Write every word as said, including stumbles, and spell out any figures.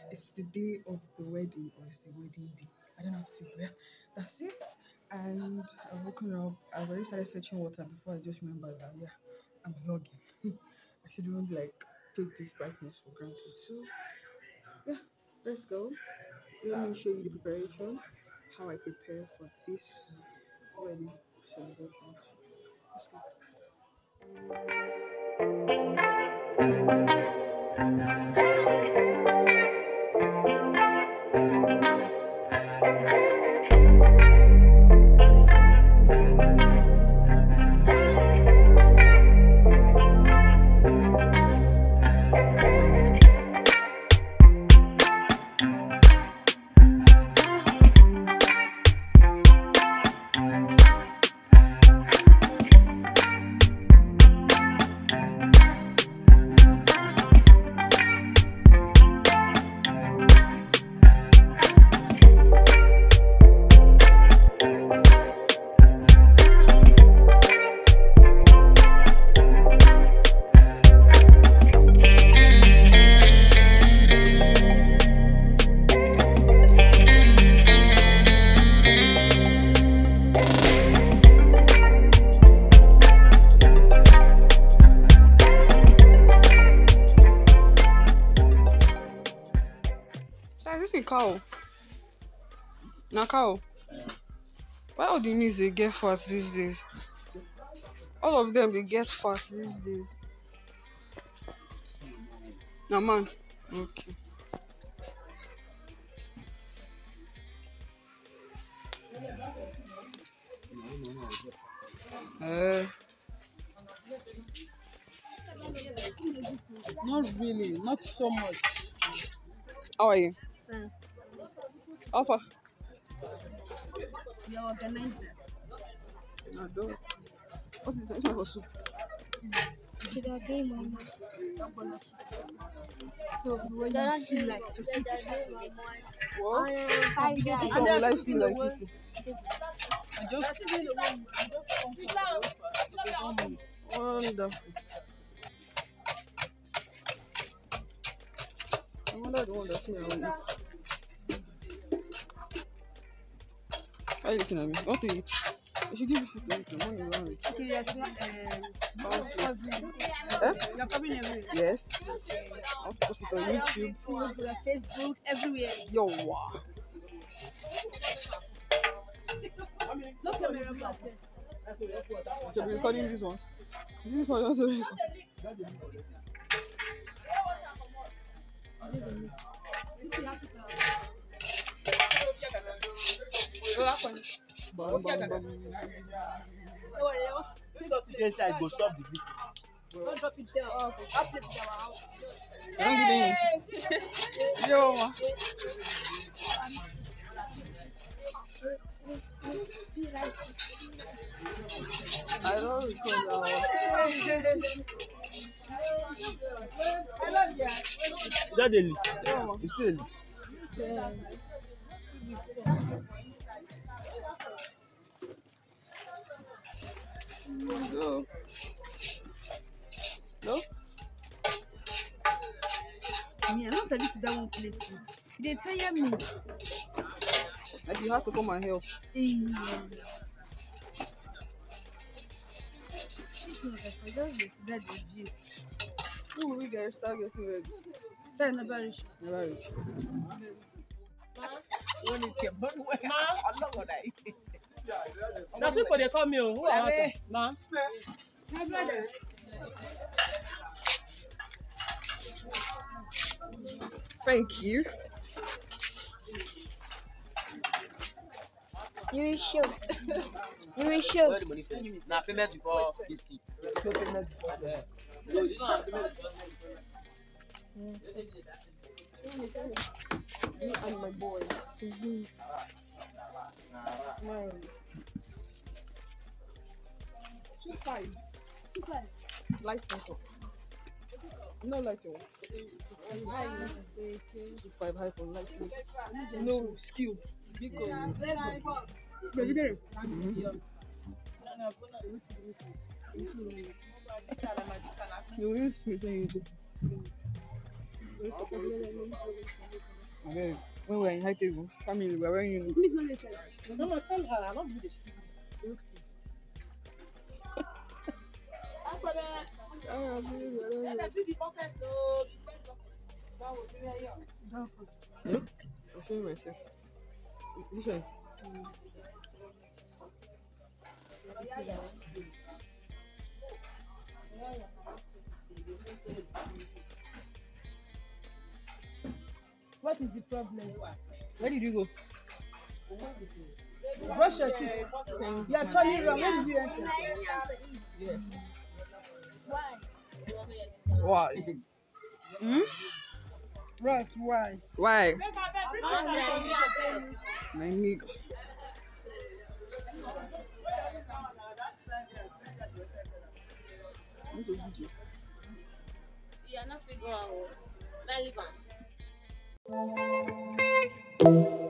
it's the day of the wedding or it's the wedding day. I don't know how to say it. Yeah, that's it. And I've woken up. I've already started fetching water before I just remembered that yeah, I'm vlogging. I shouldn't like take this brightness for granted. So yeah, let's go. Let me show you the preparation, how I prepare for this wedding celebration. Let's go. Cow. Now cow. Why all the means they get fat these days? All of them they get fat these days. Now man. Okay. Uh, not really, not so much. How are you? Mm. Alpha. Your organizers. No, don't. What is that for soup? So when you feel like to eat. What? Which one will I feel like eating? I just wonderful. I wonder the one that's here I will eat. Why are you looking at me? What to eat? I should give you food to eat. The money is on it. okay, yes, um, eh? You're coming everywhere. Yes. I'll post it on YouTube, Facebook, everywhere. Yo, wow. No camera. So we're recording this one. Is this one also recording? Bum, bum, bum. This I go stop the video. Don't drop it there. I'll play it our house. I don't get it. Yo, ma. I don't recall that Is that daily? one. It's still. Yeah. No. No? Me, I don't say this is that one place. They tell me. Like you have to come and help. Yeah. I just dey see that the view. Who will we get start getting ready? That never reach. Never reach. That's what they call me. Who are you? Ma. My brother. Thank you. You should. You should. Where the money first? Now payment before this thing. Yeah. No, you don't have payment before. Me and my boy. Mm-hmm. Smile. Two five. Two five. Light cycle. No light one. Two five high for light. No skill. Because baby there. You will see when you do. Okay. When we were in high table, family, we were wearing uniform. No, no, tell her. I don't believe this. Yeah? I'm showing myself. This one. What is the problem? Where did you go? Brush your teeth. You are turning wrong. Where did you enter? Yes. Why? Why? Hmm? Ross, why? Why? My nigga. Want to video? You are not figuring out. Not even.